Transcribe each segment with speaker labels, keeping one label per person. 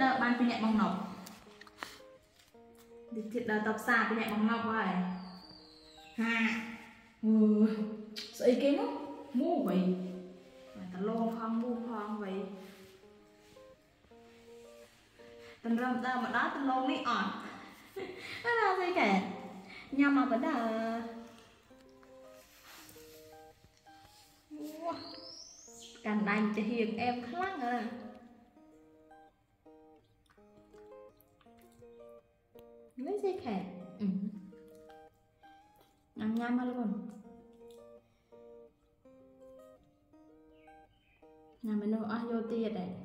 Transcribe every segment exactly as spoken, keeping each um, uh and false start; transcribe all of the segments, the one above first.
Speaker 1: đợt ban pin nhẹ bằng nọc đi thiệt đợt tập xa pin nhẹ bằng nọc rồi ha ừ sợ ý kiến không mua vậy mà ta lô phong mua phong vậy tần râm ta mà đó tần lô đi ỏn nó đâu gì cả nhằm mà vẫn là càng đành thì hiền em khác à lấy gì cả ừ. Nhằm nhằm mà luôn nhà mình nó ăn vô tiền đấy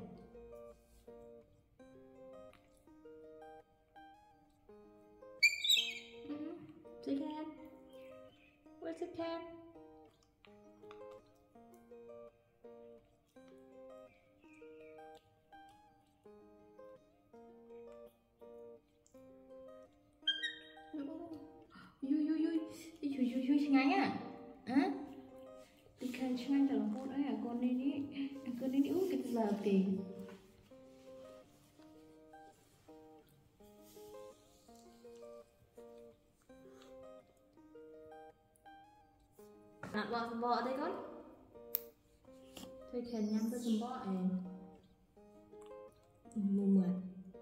Speaker 1: chị Ken where's the Ken ui ui ui ui ui ui ngay à hả chị Ken ngay là con đấy à con đi đi con đi đi út cái giờ kì đặt bọ bọ đây con thôi khen nhắm cái bọ này mù mượt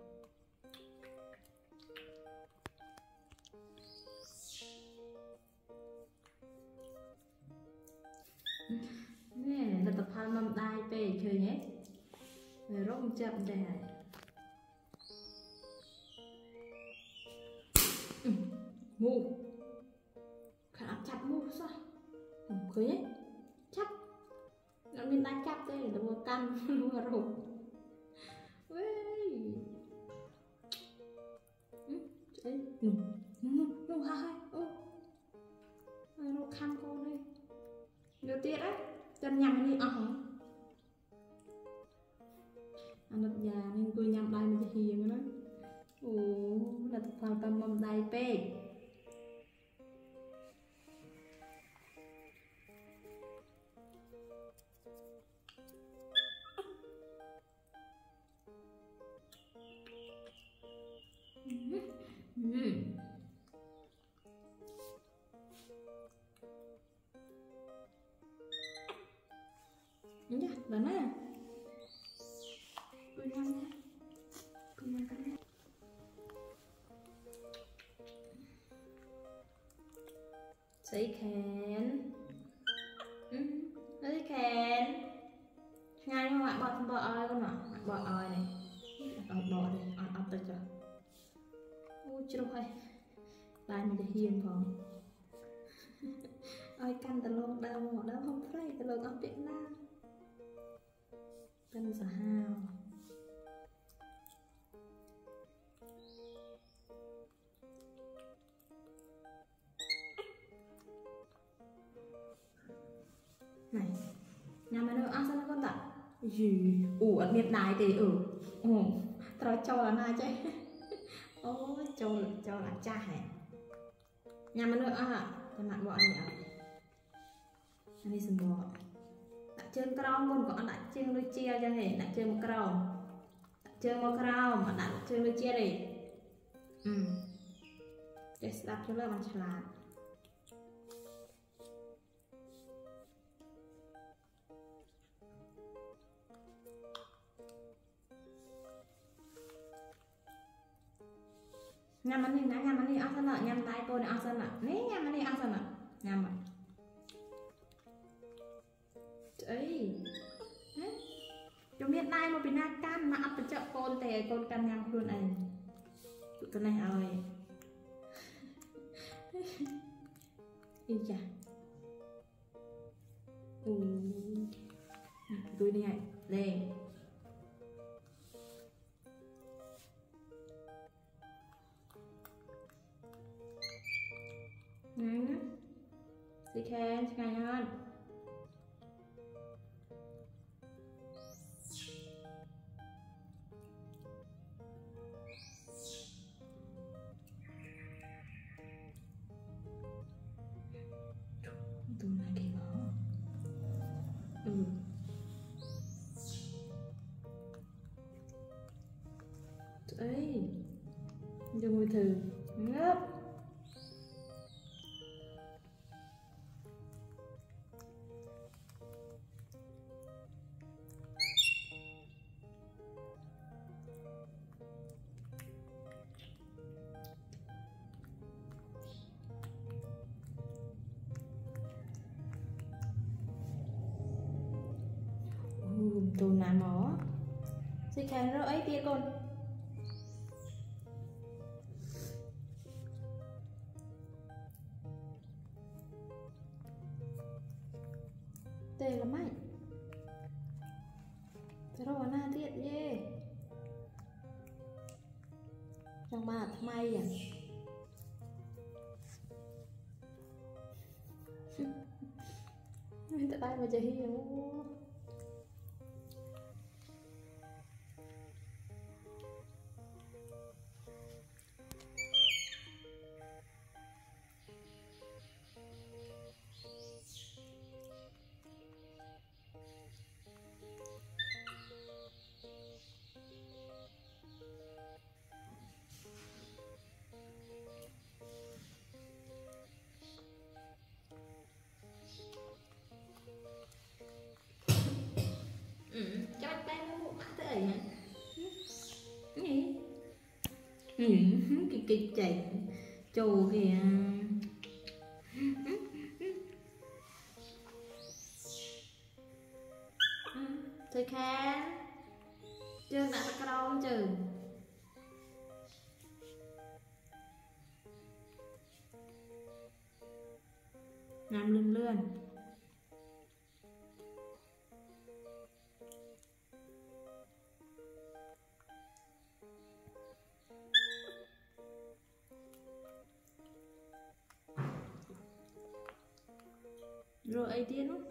Speaker 1: nè là tập hai mâm đai về chơi nhé rồi rong chậm đây này mù khả chặt mù sao khơi ấy chắc nó mình đang chắc đây là một căn luôn rồi đấy nụ nụ nụ hai ô nó khăn con đây nhiều tiết đấy chân nhầm đi ở anh đập già nên tôi nhầm đây mình sẽ hiền nữa ồ là phần tâm mầm đầy pe nhá đó nè tôi nhăn nhá tôi nhăn cái này giấy kén ừ giấy kén ngay không ạ bọt bọt ơi con ạ bọt ơi này bọt bọt đi ăn ấp tới chưa ôi chưa đâu hay đây mình để hiền phòng ơi căn tờ lông đau mà đau không phải tờ lông ở Việt Nam tân giả hào này nhà mày nữa ăn sao con tạ gì ủ ở miền Đại thì ừ ừ tao cho là na chứ ôi cho cho là cha hả nhà mày nữa à tao mặc bọn nhỉ anh đi xem bò đặt chân cong con có đặt chân đôi chia cho hề đặt chân một cong đặt chân một cong mà đặt chân đôi chia đi ừ để đặt cho nó bằng chả nhằm anh đi nè nhằm anh đi ăn sân ạ nhằm tay cô này ăn sân ạ nè nhằm anh đi ăn sân ạ nhằm ạ ấy cho biết đây một bên na can mà ấp chợ con tè con can nhằm luôn này tụi cái này ơi đi chả ừ tôi đi này lên nè si khen ngày hơn tôi này kỳ đó ừ ấy dùng mùi thử ngớp tù nà mỏ xì khăn rồi ấy tia con tê là mày rồi na tiết dê trong ba thằng mày à mình tại tay mà chơi hiểu cho tay nó một thế này hả? Gì? Cái cái chạy trù kìa. Thôi khá chưa đã cái đâu không trừ nằm lươn lươn rồi ấy tiên không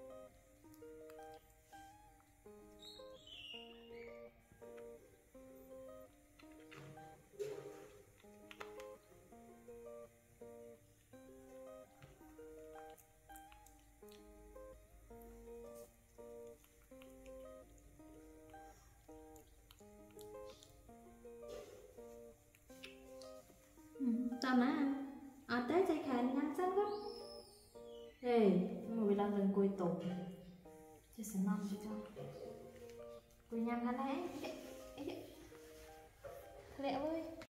Speaker 1: tao má ở tết chạy khàn nhăn sẵn quá ê mà bị đang lên cùi tủ chứ sẽ nằm chứ cho cùi nhăn hắn ấy lẹ ơi